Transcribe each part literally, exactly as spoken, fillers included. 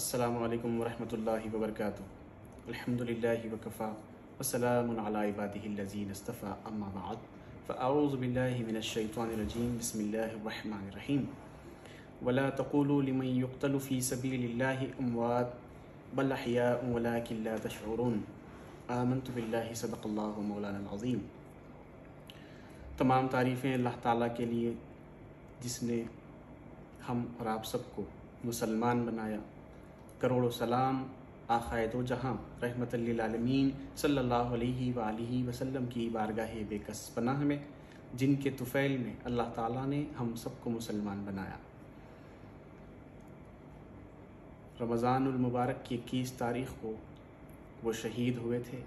अस्सलामु अलैकुम वरहमतुल्लाहि वबरकातुहू। अल्हम्दुलिल्लाहि वकफ़ा वस्सलामुन अला इबादिहिल्लज़ीना इस्तफ़ा अम्मा बअद फ़अऊज़ु बिल्लाहि मिनश्शैतानिर्रजीम बिस्मिल्लाहिर रहमानिर रहीम। वला तक़ूलू लिमन युक़्तलु फ़ी सबीलिल्लाहि अम्वात बल अहयाउन वलाकिन ला तशऊरून। आमन्तु बिल्लाहि सदक़ल्लाहु मौलानल अज़ीम। तमाम तारीफ़ें अल्लाह ताला के लिए जिसने हम और आप सबको मुसलमान बनाया। करोड़ों सलाम आख़ाए दो जहाँ रहमतल लिल आलमीन सल्लल्लाहु अलैहि वालिहि वसल्लम की बारगाह बेकस पनाह में, जिनके तुफ़ैल में अल्लाह ताला ने हम सबको मुसलमान बनाया। रमज़ानुल मुबारक की इक्कीस तारीख़ को वो शहीद हुए थे।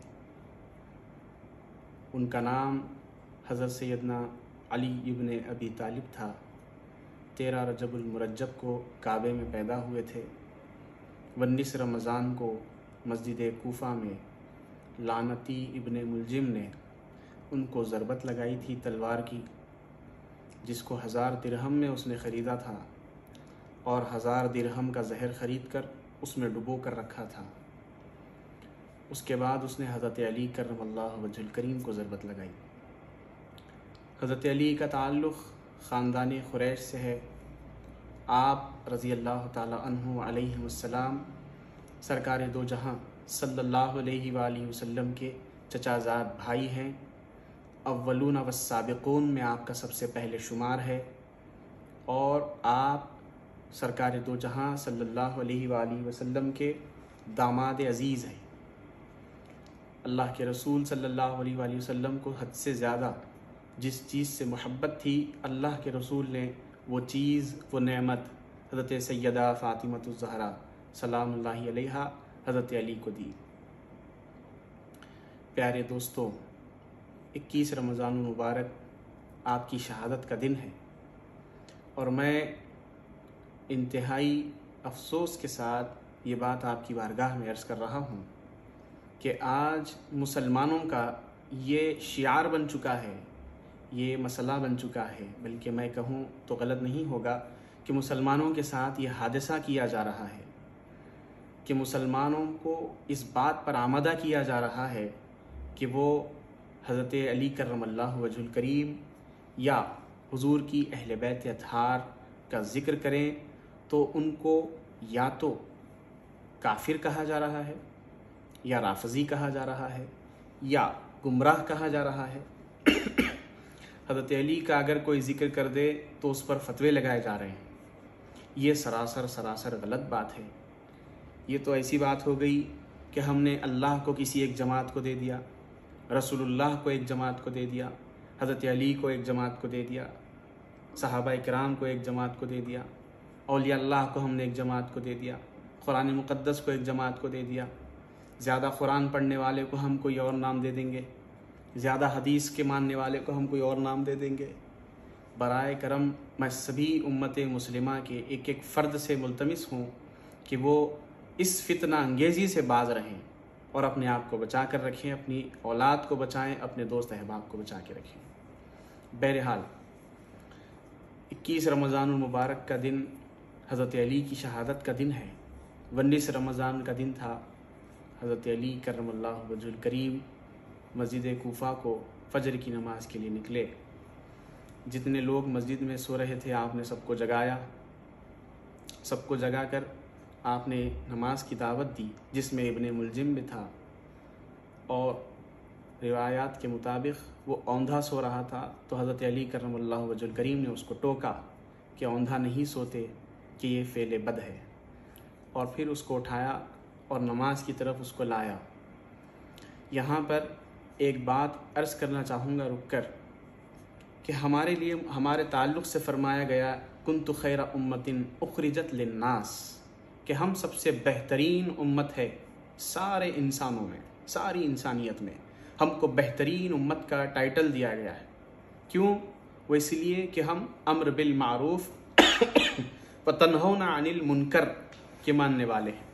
उनका नाम हज़रत सैयदना अली इब्न अबी तालिब था। तेरह रजबुल मुरज्जब को काबे में पैदा हुए थे। उन्नीस रमज़ान को मस्जिद कूफ़ा में लानती इब्न मुलजिम ने उनको ज़रबत लगाई थी तलवार की, जिसको हज़ार दिरहम में उसने ख़रीदा था और हज़ार दिरहम का जहर ख़रीद कर उसमें डुबो कर रखा था। उसके बाद उसने हज़रत अली करमल्लाहु वजहुल करीम को ज़रबत लगाई। हज़रत अली का ताल्लुक़ ख़ानदान क़ुरैश से है। आप रज़ी अल्लाह ताला अन्हु अलैहिस्सलाम सरकार दो जहाँ सल्लल्लाहु अलैहि वालिहि वसल्लम के चचाज़ाद भाई हैं। अव्वलून वस्साबिक़ून में आपका सबसे पहले शुमार है और आप सरकार दो जहाँ सल्लल्लाहु अलैहि वालिहि वसल्लम के दामाद अज़ीज़ हैं। अल्लाह के रसूल सल्लल्लाहु अलैहि वालिहि वसल्लम को हद से ज़्यादा जिस चीज़ से मोहब्बत थी, अल्लाह के रसूल ने वो चीज़, वो नेमत हज़रत सैयदा फ़ातिमतुज़ ज़हरा सलामुल्लाहि अलैहा हज़रत अली को दी। प्यारे दोस्तों, इक्कीस रमज़ान मुबारक आपकी शहादत का दिन है और मैं इंतहाई अफ़सोस के साथ ये बात आपकी बारगाह में अर्ज़ कर रहा हूँ कि आज मुसलमानों का ये शियार बन चुका है, ये मसला बन चुका है, बल्कि मैं कहूँ तो गलत नहीं होगा कि मुसलमानों के साथ ये हादसा किया जा रहा है कि मुसलमानों को इस बात पर आमादा किया जा रहा है कि वो हज़रत अली करमल्लाहु वजहुल करीम या हुजूर की अहले बैत अतहार का ज़िक्र करें तो उनको या तो काफिर कहा जा रहा है, या राफ़ज़ी कहा जा रहा है, या गुमराह कहा जा रहा है। हज़रत अली का अगर कोई ज़िक्र कर दे तो उस पर फतवे लगाए जा रहे हैं। ये सरासर सरासर गलत बात है। ये तो ऐसी बात हो गई कि हमने अल्लाह को किसी एक जमात को दे दिया, रसूलुल्लाह को एक जमात को दे दिया, हज़रत अली को एक जमात को दे दिया, सहाबा किराम को एक जमात को दे दिया, औलिया अल्लाह को हमने एक जमात को दे दिया, कुरान मुक़द्दस को एक जमात को दे दिया। ज़्यादा कुरान पढ़ने वाले को हम कोई और नाम दे देंगे, ज़्यादा हदीस के मानने वाले को हम कोई और नाम दे देंगे। बराए करम मैं सभी उम्मत मुस्लिमा के एक एक फ़र्द से मुल्तमिस हूँ कि वो इस फितना अंगेज़ी से बाज रहें और अपने आप को बचा कर रखें, अपनी औलाद को बचाएं, अपने दोस्त अहबाब को बचा के रखें। बहरहाल इक्कीस रमज़ानुल मुबारक का दिन हज़रत अली की शहादत का दिन है। उन्नीस रमज़ान का दिन था। हज़रत अली करमल्लाहु वजहुल करीम मस्जिद कूफ़ा को फ़जर की नमाज़ के लिए निकले। जितने लोग मस्जिद में सो रहे थे आपने सबको जगाया। सबको जगा कर आपने नमाज की दावत दी, जिसमें इब्ने मुलजिम भी था और रिवायात के मुताबिक वो औंधा सो रहा था। तो हज़रत अली करमल्लाहु वजहुल करीम ने उसको टोका कि औंधा नहीं सोते, कि ये फ़ेल बद है, और फिर उसको उठाया और नमाज की तरफ उसको लाया। यहाँ पर एक बात अर्ज़ करना चाहूँगा रुक कर कि हमारे लिए, हमारे ताल्लुक़ से फ़रमाया गया कुन्तु खैरा उम्मतिन उख़रिजत लिन्नास, कि हम सबसे बेहतरीन उम्मत है सारे इंसानों में, सारी इंसानियत में हमको बेहतरीन उम्मत का टाइटल दिया गया है। क्यों? वो इसलिए कि हम अम्र बिल मारूफ़ व तन्हौना अनिल मुनकर के मानने वाले हैं।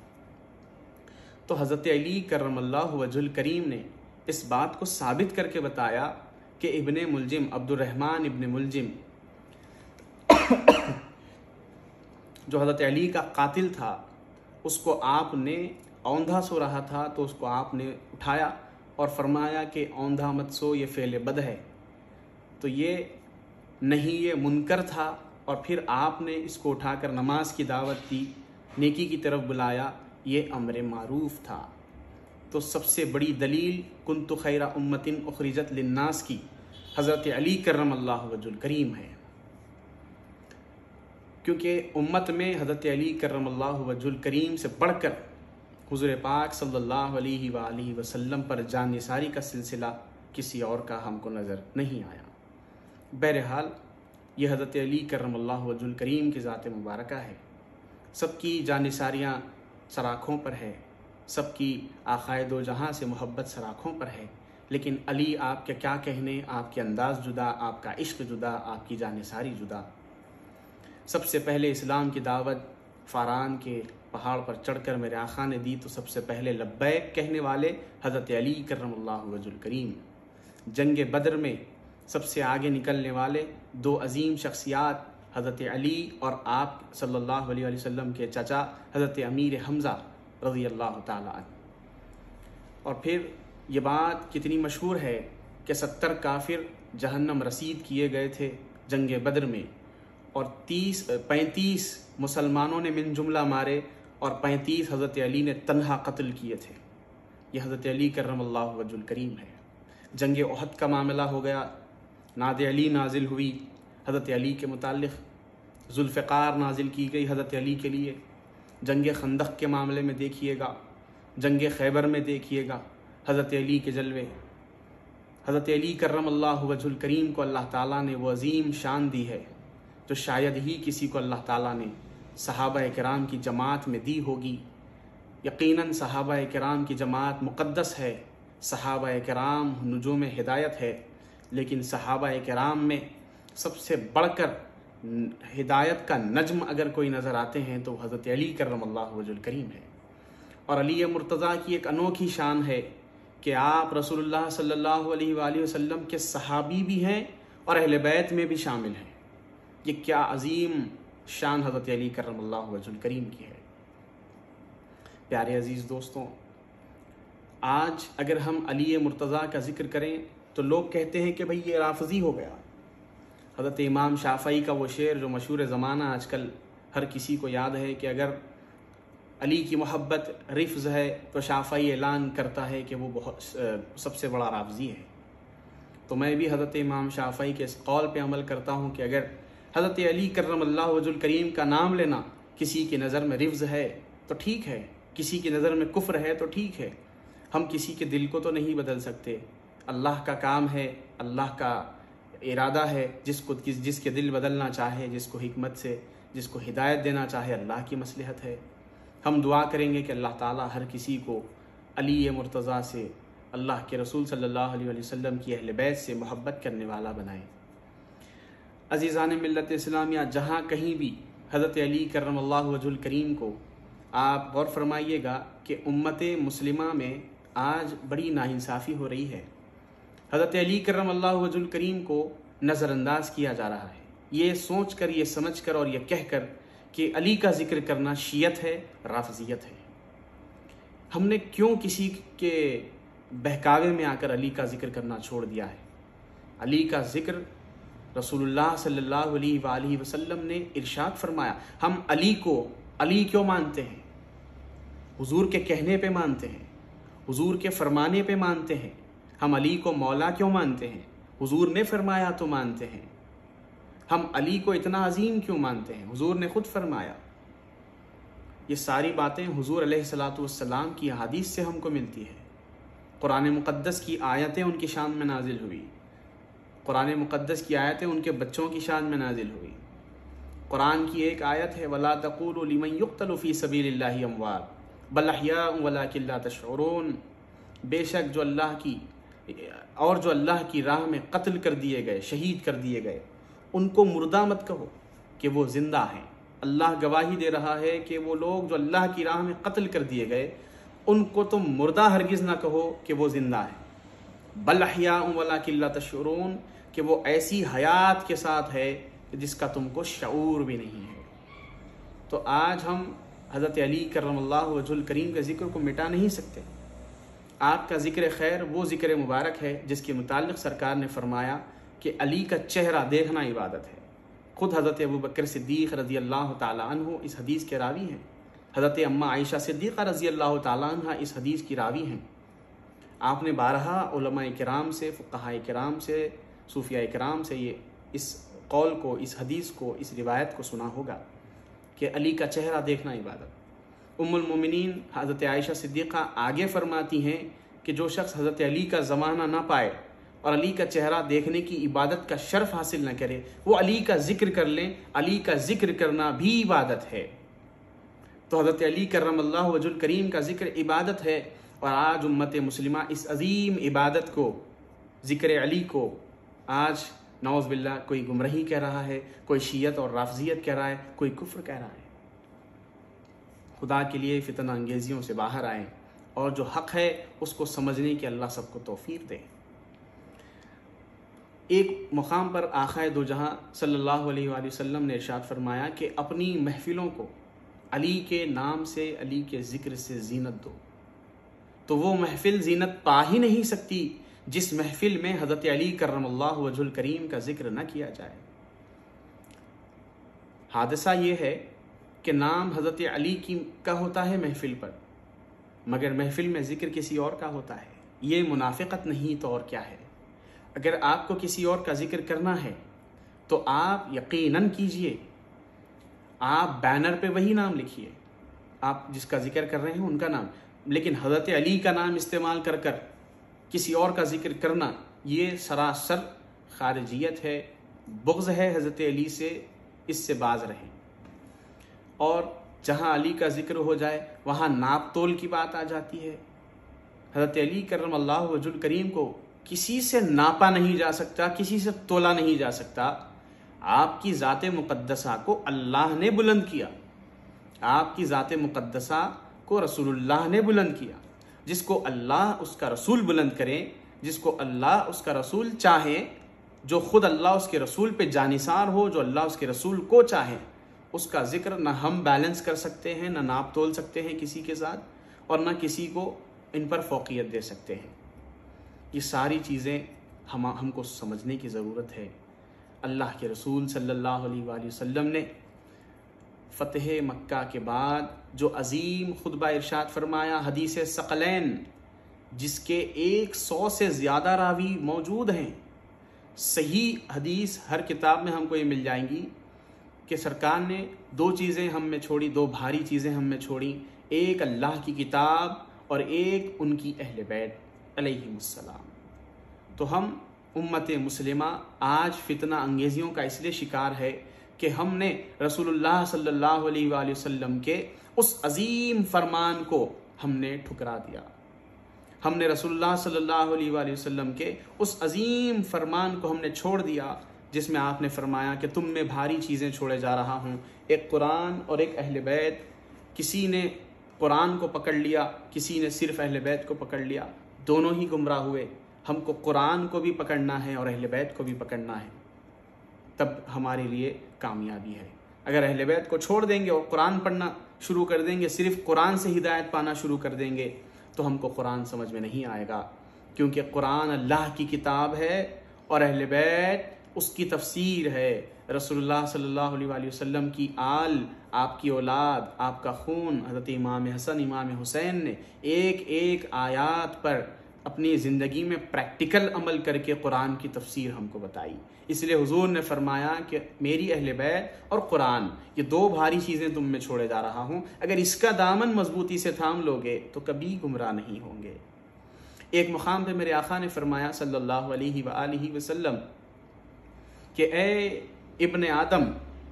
तो हज़रत अली करमल्लाहु वजहुल करीम ने इस बात को साबित करके बताया कि इब्ने मुलजिम, अब्दुर्रहमान इब्ने मुलजिम जो हज़रत अली का कातिल था, उसको आपने, औंधा सो रहा था तो उसको आपने उठाया और फरमाया कि औंधा मत सो, ये फ़ेल बद है। तो ये नहीं, ये मुनकर था। और फिर आपने इसको उठाकर नमाज की दावत दी, नेकी की तरफ बुलाया, ये अम्र मारूफ था। तो सबसे बड़ी दलील कुन्तु खैरा उम्मतिन उखरिजत लिन्नास की हज़रत अली करमल्लाहु वजुल करीम है, क्योंकि उम्मत में हज़रत अली करमल्लाहु वजुल करीम से बढ़कर हुज़ूर पाक सल्लल्लाहु अलैहि वालैहि वसल्लम पर जानिसारी का सिलसिला किसी और का हमको नज़र नहीं आया। बहरहाल ये हज़रत अली करमल्लाहु वजुल करीम की ज़ात मुबारका है। सबकी जानिसारियाँ सराखों पर है, सबकी आखाए दो जहाँ से मोहब्बत सराखों पर है, लेकिन अली आपके क्या कहने, आपके अंदाज़ जुदा, आपका इश्क जुदा, आपकी जानिसारी जुदा। सबसे पहले इस्लाम की दावत फ़ारान के पहाड़ पर चढ़कर मेरे आका ने दी, तो सबसे पहले लब्बैक कहने वाले हज़रत अली करमल्लाहु वजुल करीम। जंग बदर में सबसे आगे निकलने वाले दो अजीम शख्सियात हज़रत अली और आप सल्लल्लाहु अलैहि वसल्लम के चचा हज़रत अमीर हमज़ा रज़ी अल्लाह ताला अन्हु। और फिर ये बात कितनी मशहूर है कि सत्तर काफिर जहन्नम रसीद किए गए थे जंग बदर में, और तीस पैंतीस मुसलमानों ने मिन जुमला मारे और पैंतीस हज़रत अली ने तन्हा कत्ल किए थे। यह हज़रत अली करमल्लाहु वजुल करीम है। जंग ओहद का मामला हो गया, नाद अली नाजिल हुई हज़रत अली के मुतालिक, जुल्फ़िकार नाजिल की गई हज़रत अली के लिए। जंग खंदक के मामले में देखिएगा, जंग खैबर में देखिएगा हज़रत अली के जलवे। हज़रत अली करमल्लाहु वजुल करीम को अल्लाह ताला ने वो अजीम शान दी है जो शायद ही किसी को अल्लाह ताला ने सहाबा किराम की जमात में दी होगी। यकीनन सहाबा किराम की जमात मुक़द्दस है, सहाबा किराम नुजूम हिदायत है, लेकिन सहाबा किराम में सबसे बढ़कर हिदायत का नज्म अगर कोई नज़र आते हैं तो हज़रत अली करमल्लाहु वजुल करीम है। और अली मुर्तज़ा की एक अनोखी शान है कि आप रसूलुल्लाह सल्लल्लाहु अलैहि वसल्लम के सहाबी भी हैं और अहले बैत में भी शामिल हैं। ये क्या अजीम शान हज़रत अली करमल्लाहु वजुल करीम की है। प्यारे अजीज़ दोस्तों, आज अगर हम अली मुर्तज़ा का जिक्र करें तो लोग कहते हैं कि भाई ये राफ़ज़ी हो गया। हज़रत इमाम शाफ़ई का वो शेर जो मशहूर ज़माना आजकल हर किसी को याद है कि अगर अली की मोहब्बत रिफ्ज़ है तो शाफ़ई ऐलान करता है कि वो बहुत सबसे बड़ा राफ़ज़ी है। तो मैं भी हज़रत इमाम शाफ़ई के इस कौल पे अमल करता हूँ कि अगर हज़रत अली करमल्लाहु वजुल करीम का नाम लेना किसी की नज़र में रिफ्ज़ है तो ठीक है, किसी की नज़र में कुफ्र है तो ठीक है। हम किसी के दिल को तो नहीं बदल सकते, अल्लाह का काम है, अल्लाह का इरादा है। जिसको जिस जिसके दिल बदलना चाहे, जिसको हिकमत से, जिसको हिदायत देना चाहे, अल्लाह की मसलहत है। हम दुआ करेंगे कि अल्लाह ताला हर किसी को अली मुर्तज़ा से, अल्लाह के रसूल सल्लल्लाहु अलैहि वसल्लम की अहले बैत से मोहब्बत करने वाला बनाए। अज़ीज़ान मिल्लत इस्लामिया, जहाँ कहीं भी हज़रत अली करमल्लाहु वजुल करीम को आप गौर फरमाइएगा कि उम्मत मुस्लिमा में आज बड़ी नाइंसाफ़ी हो रही है। हज़रत अली करमल्लाहु वजुल करीम को नज़रअंदाज किया जा रहा है, ये सोच कर, ये समझ कर और ये कह कर कि अली का जिक्र करना शियत है, राफ़ज़ियत है। हमने क्यों किसी के बहकावे में आकर अली का जिक्र करना छोड़ दिया है? अली का जिक्र रसूलुल्लाह सल्लल्लाहु अलैहि वसल्लम ने इरशाद फरमाया। हम अली को अली क्यों मानते हैं? हुजूर के कहने पे मानते हैं, हुजूर के फरमाने पे मानते हैं। हम अली को मौला क्यों मानते हैं? हुजूर ने फरमाया तो मानते हैं। हम अली को इतना अजीम क्यों मानते हैं? हुजूर ने खुद फरमाया। ये सारी बातें हुजूर अलैहिस्सलातु वस्सलाम की हदीस से हमको मिलती है। कुरान मुक़द्दस की आयतें उनकी शान में नाजिल हुई, कुरान मुक़द्दस की आयतें उनके बच्चों की शान में नाजिल हुई। कुरान की एक आयत है, वला तक़ूलू लिमन युक़्तलु फ़ी सबीलिल्लाहि अमवात बल अहयाउन वलाकिन ला तशऊरून। बेशक जो अल्लाह की और जो अल्लाह की राह में कत्ल कर दिए गए, शहीद कर दिए गए, उनको मुर्दा मत कहो कि वो ज़िंदा हैं। अल्लाह गवाही दे रहा है कि वो लोग जो अल्लाह की राह में कत्ल कर दिए गए, उनको तुम मुर्दा हरगिज़ ना कहो कि वो ज़िंदा है। बल अहयाउन वलाकिन ला तशऊरून, कि वो ऐसी हयात के साथ है जिसका तुमको शऊर भी नहीं है। तो आज हम हज़रत अली करमल्लाहु वजहुल करीम के ज़िक्र को मिटा नहीं सकते। आपका ज़िक्र खैर वो ज़िक्र मुबारक है जिसके मुताल्लिक़ सरकार ने फरमाया कि अली का चेहरा देखना इबादत है। ख़ुद हज़रत अबू बकर सिद्दीक़ रज़ी अल्लाह ताला अन्हु इस हदीस के रावी हैं। हज़रत अम्मा आयशा सिद्दीक़ा रज़ी अल्लाह ताला अन्हा इस हदीस की रावी हैं। आपने बारहा उलमाए किराम से, फ़ुक़हाए किराम से, सूफ़ियाए किराम से ये इस कौल को, इस हदीस को, इस रिवायत को सुना होगा कि अली का चेहरा देखना इबादत। उम्मुल मोमिनीन हज़रत आयशा सिद्दीक़ा आगे फरमाती हैं कि जो शख्स हज़रत अली का ज़माना ना पाए और अली का चेहरा देखने की इबादत का शर्फ हासिल न करे, वो अली का ज़िक्र कर लें। अली का ज़िक्र करना भी इबादत है। तो हज़रत अली करमल्लाहु वजहुल करीम का ज़िक्र इबादत है। और आज उम्मत मुस्लिमा इस अज़ीम इबादत को, ज़िक्र अली को, आज नौज़ बिल्लाह कोई गुमराही कह रहा है, कोई शियत और राफ़ज़ियत कह रहा है, कोई कुफ्र कह रहा है। खुदा के लिए फितना अंगेजियों से बाहर आएँ और जो हक़ है उसको समझने की अल्लाह सबको तौफ़ीक़ दे। एक मुक़ाम पर आक़ाए दो जहाँ सल्लल्लाहु अलैहि वसल्लम ने इरशाद फरमाया कि अपनी महफ़िलों को अली के नाम से, अली के ज़िक्र से ज़ीनत दो। तो वो महफ़िल ज़ीनत पा ही नहीं सकती जिस महफ़िल में हज़रत अली करमल्लाहु वजहुल करीम का ज़िक्र न किया जाए। हादसा ये है कि नाम हज़रत अली की का होता है महफ़िल पर, मगर महफ़िल में ज़िक्र किसी और का होता है। ये मुनाफ़िक़त नहीं तो और क्या है। अगर आपको किसी और का ज़िक्र करना है तो आप यकीनन कीजिए, आप बैनर पे वही नाम लिखिए, आप जिसका ज़िक्र कर रहे हैं उनका नाम, लेकिन हज़रत अली का नाम इस्तेमाल कर कर किसी और का ज़िक्र करना ये सरासर खारिजियत है, बुग़्ज़ है हज़रत अली से। इससे बाज रहें। और जहाँ अली का ज़िक्र हो जाए वहाँ नाप तोल की बात आ जाती है। हज़रत अली करमल्लाहु वजहुल करीम को किसी से नापा नहीं जा सकता, किसी से तोला नहीं जा सकता। आपकी ज़ात मुक़द्दसा को अल्लाह ने बुलंद किया, आपकी ज़ात मुक़द्दसा को रसूलुल्लाह ने बुलंद किया। जिसको अल्लाह उसका रसूल बुलंद करें, जिसको अल्लाह उसका रसूल चाहे, जो खुद अल्लाह उसके रसूल पे जानिसार हो, जो अल्लाह उसके रसूल को चाहे, उसका ज़िक्र ना हम बैलेंस कर सकते हैं, ना नाप तोल सकते हैं किसी के साथ, और ना किसी को इन पर फ़ौक़ियत दे सकते हैं। ये सारी चीज़ें हम हमको समझने की ज़रूरत है। अल्लाह के रसूल सल्लल्लाहु अलैहि वसल्लम ने फ़तह मक्का के बाद जो अज़ीम खुतबा इरशाद फरमाया, हदीस सकलैन, जिसके एक सौ से ज़्यादा रावी मौजूद हैं, सही हदीस हर किताब में हमको ये मिल जाएंगी कि सरकार ने दो चीज़ें हम में छोड़ी, दो भारी चीज़ें हम में छोड़ी, एक अल्लाह की किताब और एक उनकी अहले बैत अलैहिमुस्सलाम। तो हम उम्मत मुस्लिमा आज फितना अंगेजियों का इसलिए शिकार है कि हमने रसूलुल्लाह सल्लल्लाहु अलैहि वसल्लम के उस अजीम फरमान को हमने ठुकरा दिया। हमने रसूलुल्लाह सल्लल्लाहु अलैहि वसल्लम के उस अजीम फरमान को हमने छोड़ दिया जिसमें आपने फरमाया कि तुम में भारी चीज़ें छोड़े जा रहा हूँ, एक कुरान और एक अहले बैत। किसी ने कुरान को पकड़ लिया, किसी ने सिर्फ अहले बैत को पकड़ लिया, दोनों ही गुमराह हुए। हमको कुरान को भी पकड़ना है और अहले बैत को भी पकड़ना है, तब हमारे लिए कामयाबी है। अगर अहले बैत को छोड़ देंगे और कुरान पढ़ना शुरू कर देंगे, सिर्फ कुरान से हिदायत पाना शुरू कर देंगे, तो हमको कुरान समझ में नहीं आएगा, क्योंकि कुरान अल्लाह की किताब है और अहले बैत उसकी तफसीर है। रसूलुल्लाह सल्लल्लाहु अलैहि वसल्लम की आल, आपकी औलाद, आपका खून, हज़रत इमाम हसन, इमाम हुसैन ने एक एक आयात पर अपनी ज़िंदगी में प्रैक्टिकल अमल करके कुरान की तफसीर हमको बताई। इसलिए हुजूर ने फरमाया कि मेरी अहले बैत और कुरान, ये दो भारी चीज़ें तुम में छोड़े जा रहा हूँ, अगर इसका दामन मजबूती से थाम लोगे तो कभी गुमराह नहीं होंगे। एक मुकाम पे मेरे आका ने फरमाया सल्लल्लाहु अलैहि वआलिहि वसल्लम कि ए इब्ने आदम,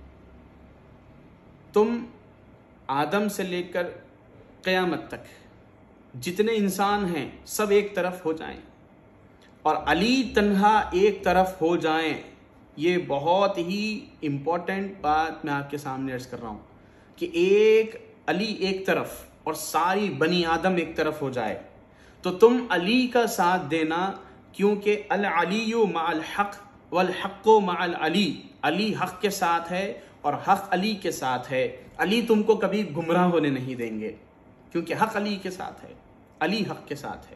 तुम आदम से लेकर क़यामत तक जितने इंसान हैं सब एक तरफ हो जाएं और अली तन्हा एक तरफ हो जाएं। ये बहुत ही इम्पोर्टेंट बात मैं आपके सामने अर्ज कर रहा हूँ कि एक अली एक तरफ और सारी बनी आदम एक तरफ हो जाए, तो तुम अली का साथ देना, क्योंकि अल अलियु मअल हक़ वल हक़्क़ु मअल अली, अली हक़ के साथ है और हक अली के साथ है। अली तुमको कभी गुमराह होने नहीं देंगे, क्योंकि हक अली के साथ है, अली हक के साथ है।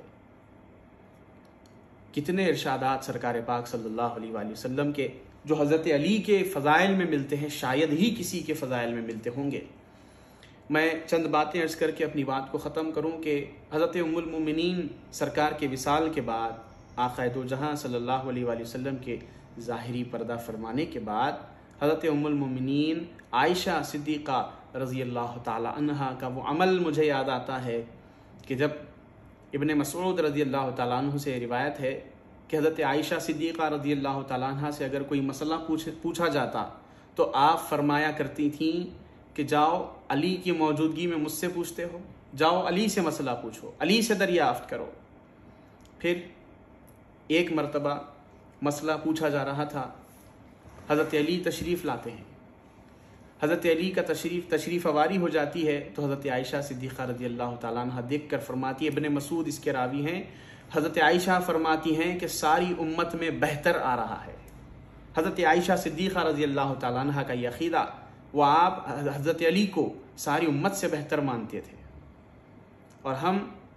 कितने इरशादात सरकार पाक सल्लल्लाहु अलैहि वसल्लम के जो हज़रत अली के फ़ज़ाइल में मिलते हैं, शायद ही किसी के फ़ज़ाइल में मिलते होंगे। मैं चंद बातें अर्ज़ करके अपनी बात को ख़त्म करूं कि हज़रत उम्मुल मोमिनीन सरकार के विसाल के बाद, आक़ा दो जहां सल्लल्लाहु अलैहि वसल्लम के ज़ाहिरी पर्दा फरमाने के बाद, हज़रत उम्मुल मोमिनीन आयशा सिद्दीक़ा रज़ी अल्लाह ताला अन्हा का वो अमल मुझे याद आता है कि जब इब्ने मसऊद रज़ी अल्लाह ताला अन्हु से रिवायत है कि हज़रत आयशा सिद्दीक़ा रज़ी अल्लाह ताला अन्हा से अगर कोई मसला पूछ पूछा जाता तो आप फरमाया करती थीं कि जाओ अली की मौजूदगी में मुझसे पूछते हो, जाओ अली से मसला पूछो, अली से दरियाफ़्त करो। फिर एक मरतबा मसला पूछा जा रहा था, हज़रत अली तशरीफ़ लाते हैं, हज़रत अली का तशरीफ़ तशरीफ़ आवारी हो जाती है तो हज़रत आयशा सिद्दीक़ा रज़ी अल्लाह ताला अन्हा देख कर फरमाती है, इब्ने मसूद इसके रावी हैं, हज़रत आयशा फरमाती हैं कि सारी उम्मत में बेहतर आ रहा है। हज़रत आयशा सिद्दीक़ा रज़ी अल्लाह ताला अन्हा का ये अक़ीदा, वो आप हज़रत अली को सारी उम्मत से बेहतर मानते थे। और हम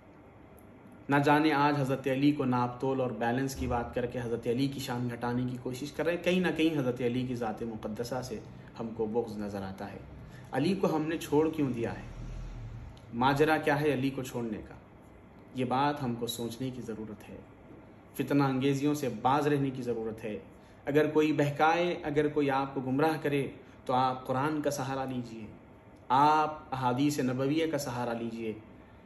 ना जाने आज हज़रत अली को नाप तोल और बैलेंस की बात करके हज़रत अली की शान घटाने की कोशिश कर रहे हैं। कहीं ना कहीं हज़रत अली की ज़ात मुक़द्दसा से हमको बुग़्ज़ नज़र आता है। अली को हमने छोड़ क्यों दिया है, माजरा क्या है अली को छोड़ने का, ये बात हमको सोचने की ज़रूरत है। फितना अंगेज़ियों से बाज रहने की ज़रूरत है। अगर कोई बहकाए, अगर कोई आपको गुमराह करे तो आप कुरान का सहारा लीजिए, आप अहादीस नबविय्या का सहारा लीजिए।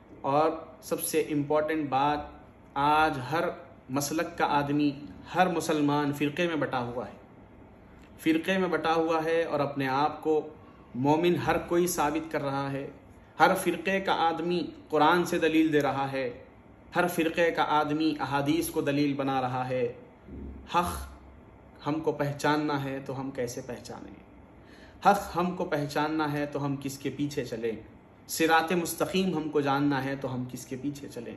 और सबसे इम्पॉर्टेंट बात, आज हर मसलक का आदमी, हर मुसलमान फ़िरक़े में बटा हुआ है, फ़िरक़े में बटा हुआ है और अपने आप को मोमिन हर कोई साबित कर रहा है। हर फ़िरक़े का आदमी कुरान से दलील दे रहा है, हर फ़िरक़े का आदमी अहादीस को दलील बना रहा है। हक़ हमको पहचानना है तो हम कैसे पहचानें, हक़ हमको पहचानना है तो हम किसके पीछे चलें, सिरात मुस्तकीम हमको जानना है तो हम किसके पीछे चलें।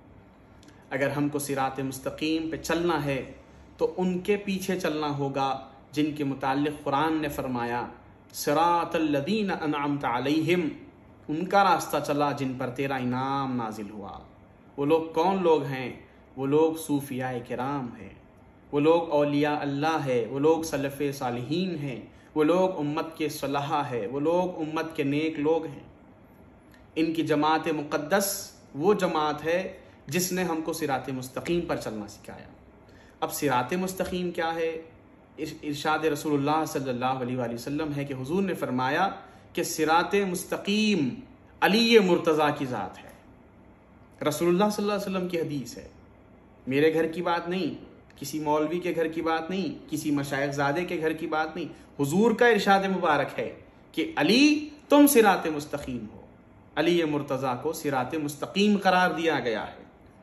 अगर हमको सिरात मुस्तकीम पे चलना है तो उनके पीछे चलना होगा जिनके मुताल्लिक़ कुरान ने फरमाया, सिरातल लज़ीना अनअमत अलैहिम, उनका रास्ता चला जिन पर तेरा इनाम नाजिल हुआ। वो लोग कौन लोग हैं? वो लोग सूफियाए किराम हैं, वो लोग औलिया अल्लाह है, वो लोग सलफ़े सालिहीन हैं, वो लोग उम्मत के सलाहा है, वो लोग उम्मत के नेक लोग हैं। इनकी जमात मुक़द्दस वो जमात है जिसने हमको सिरात मुस्तकीम पर चलना सिखाया। अब सिरात मुस्तकीम क्या है? इरशाद रसूलुल्लाह सल्लल्लाहु अलैहि वसल्लम है कि हुजूर ने फरमाया कि सिरात मुस्तकीम अली मुर्तज़ा की ज़ात है। रसूलुल्लाह सल्लल्लाहु अलैहि वसल्लम की हदीस है, मेरे घर की बात नहीं, किसी मौलवी के घर की बात नहीं, किसी मशाइख़ के घर की बात नहीं, हुजूर का इरशाद मुबारक है कि अली तुम सिरात मुस्तकीम हो। अली मुर्तज़ा को सिरात मुस्तकीम करार दिया गया है।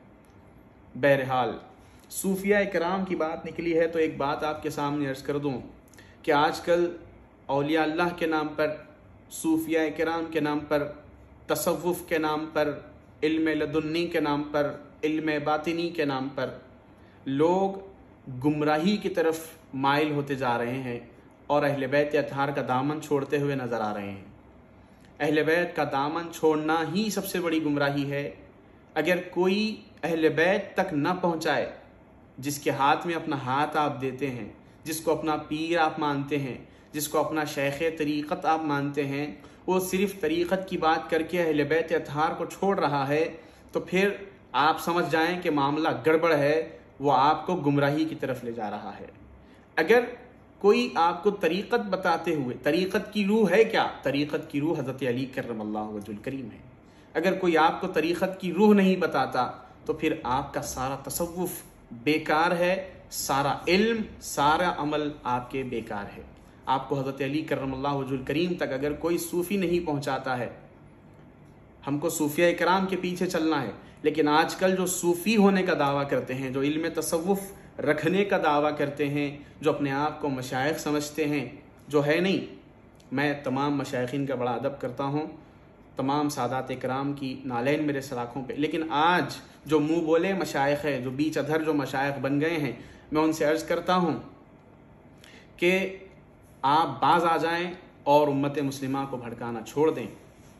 बहरहाल सूफिया इकराम की बात निकली है तो एक बात आपके सामने अर्ज़ कर दूं कि आजकल औलिया अल्लाह के नाम पर, सूफिया इकराम के नाम पर, तसव्वुफ़ के नाम पर, इल्म लदुन्नी के नाम पर, इल्म बातिनी के नाम पर लोग गुमराही की तरफ माइल होते जा रहे हैं और अहले बैत अतहार का दामन छोड़ते हुए नज़र आ रहे हैं। अहले बैत का दामन छोड़ना ही सबसे बड़ी गुमराही है। अगर कोई अहले बैत तक न पहुँचाए, जिसके हाथ में अपना हाथ आप देते हैं, जिसको अपना पीर आप मानते हैं, जिसको अपना शेख तरीक़त आप मानते हैं, वो सिर्फ़ तरीक़त की बात करके अहले बैत अतहार को छोड़ रहा है, तो फिर आप समझ जाएं कि मामला गड़बड़ है, वो आपको गुमराही की तरफ ले जा रहा है। अगर कोई आपको तरीक़त बताते हुए, तरीक़त की रूह है क्या? तरीक़त की रूह हज़रत अली करमल्लाहु वजहुल करीम है। अगर कोई आपको तरीक़त की रूह नहीं बताता तो फिर आपका सारा तसव्वुफ़ बेकार है, सारा इल्म, सारा अमल आपके बेकार है। आपको हज़रत अली करमल्लाहु वजहुल करीम तक अगर कोई सूफ़ी नहीं पहुँचाता है, हमको सूफिया इकराम के पीछे चलना है। लेकिन आजकल जो सूफ़ी होने का दावा करते हैं, जो इल्म तसव्वुफ़ रखने का दावा करते हैं, जो अपने आप को मशाइख़ समझते हैं, जो है नहीं। मैं तमाम मशाइख़ीन का बड़ा अदब करता हूँ, तमाम सादात इकराम की नालैन मेरे सलाखों पे, लेकिन आज जो मुँह बोले मशाइख़ है, जो बीच अधर जो मशाइख़ बन गए हैं, मैं उनसे अर्ज़ करता हूँ कि आप बाज आ जाएं और उम्मत मुस्लिमा को भड़काना छोड़ दें।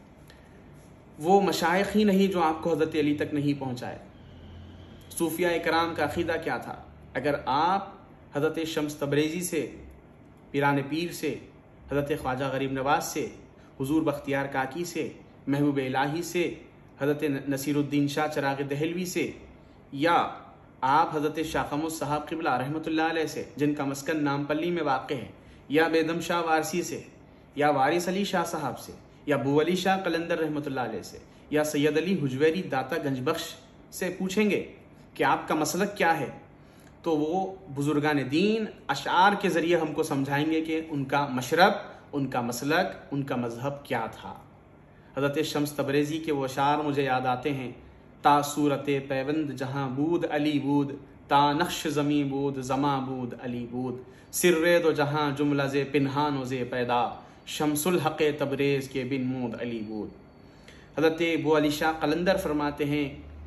वो मशाइख ही नहीं जो आपको हज़रत अली तक नहीं पहुँचाए। सूफिया इकराम का अक़ीदा क्या था? अगर आप हज़रत शम्स तबरेज़ी से, पीरान पीर से, हज़रत ख्वाजा गरीब नवाज से, हुज़ूर बख्तियार काकी से, महबूब इलाही से, हज़रत नसीरुद्दीन शाह चिराग़ दहलवी से, या आप हज़रत शाह क़मर साहब क़िबला रहमतुल्लाह अलैह से, जिनका मस्कन नामपल्ली में वाक़ है, या बेदम शाह वारसी से, या वारिस अली शाह साहब से, या बू अली शाह कलंदर रहमतुल्लाह अलैह से, या सैयद अली हुजवेरी दाता गंजबख्श से पूछेंगे कि आपका मसलक क्या है, तो वो बुजुर्गान दीन अशार के ज़रिए हमको समझाएंगे कि उनका मशरब, उनका मसलक, उनका मज़हब क्या था। हज़रत शम्स तबरेज़ी के वो अशार मुझे याद आते हैं। ता सूरत पैवंद जहाँ बूद अली बूद, ता नक्श ज़मी बूद ज़मा बूद अली बूद, सिर्रे दो जहाँ जुमला ज़े पिन्हानो ज़े पैदा, शम्सुल हक़ तबरेज़ के बिन मूद अली बूद। हज़रत बू अली शाह कलंदर फरमाते हैं,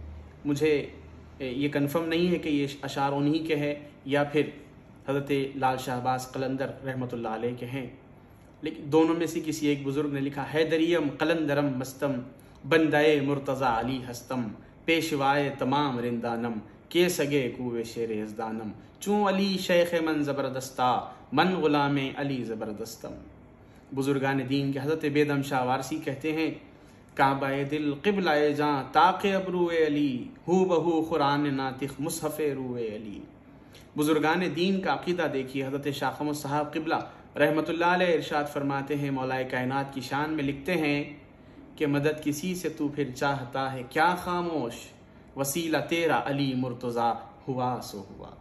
मुझे ये कन्फर्म नहीं है कि ये अशार उन्हीं के हैं या फिर हज़रत लाल शाहबाज कलंदर रहमतुल्लाह अलैह के हैं, लेकिन दोनों में से किसी एक बुज़ुर्ग ने लिखा, हैदरियम कलंदरम मस्तम, बंदाए मुर्तज़ा अली हस्तम, पेशवाए तमाम रिंदानम, के सगे कुए शेर यज़दानम, चूँ अली शेख मन ज़बरदस्ता, मन ग़ुलाम अली ज़बरदस्तम। बुज़ुर्गान दीन के हज़रत बेदम शाह वारसी कहते हैं, काबाए दिल क़िबलाए जाँ ताक़े अबरूए अली, हू बहू क़ुरान नातिक़ मुसहफ़े रूए अली। बुज़ुर्गान दीन का अक़ीदा देखिए। हज़रत शाह क़मर साहब क़िबला रहमतुल्लाह अलैह इरशाद फरमाते हैं, मौलाए कायनात की शान में लिखते हैं कि मदद किसी से तू फिर चाहता है क्या खामोश, वसीला तेरा अली मुर्तज़ा हुआ सो हुआ।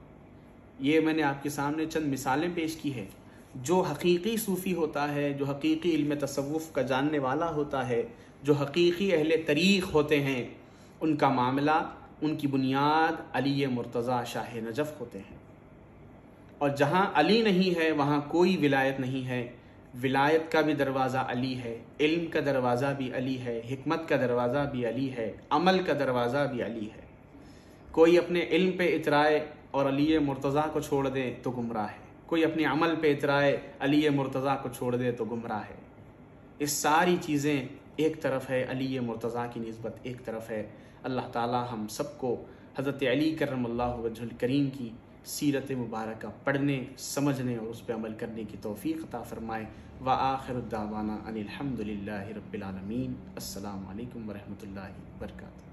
ये मैंने आपके सामने चंद मिसालें पेश की है। जो हकीकी सूफ़ी होता है, जो हकीकी इल्म तसव्वुफ़ का जानने वाला होता है, जो हकीकी अहले तरीक़ होते हैं, उनका मामला, उनकी बुनियाद अली मुर्तज़ा शाह नजफ़ होते हैं। और जहाँ अली नहीं है वहाँ कोई विलायत नहीं है। विलायत का भी दरवाज़ा अली है, इल्म का दरवाज़ा भी अली है, हिकमत का दरवाज़ा भी अली है, अमल का दरवाज़ा भी अली है। कोई अपने इल्म पे इतराए और अली मुर्तज़ा को छोड़ दे तो गुमराह है, कोई अपने अमल पे इतराए अली मुर्तज़ा को छोड़ दे तो गुमराह है। ये सारी चीज़ें एक तरफ है, अली मुर्तज़ा की निस्बत एक तरफ है। अल्लाह ताला हम सबको हज़रत अली करमल्लाहु वजहुल करीम की सीरत मुबारक पढ़ने, समझने और उस पर अमल करने की तौफ़ीक़ अता फ़रमाए। व आखिरु दावाना अनिल हम्दुलिल्लाहि रब्बिल आलमीन। अस्सलामु अलैकुम व रहमतुल्लाहि व बरकातुहू।